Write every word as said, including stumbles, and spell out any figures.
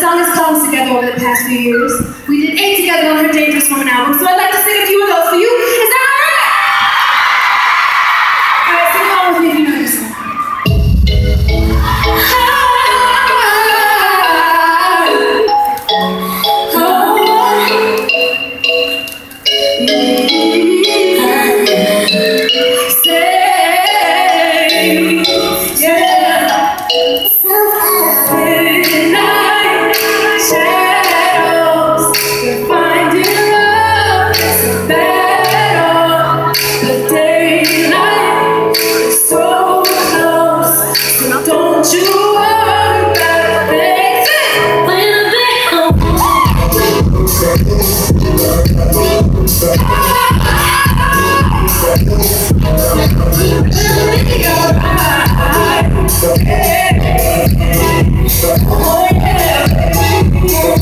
sung his songs together over the past few years. We did eight together on her Dangerous Woman album, so I'd like to sing a few of those for you. Is that all right? All right, sing along with me if you know this song. Oh yeah.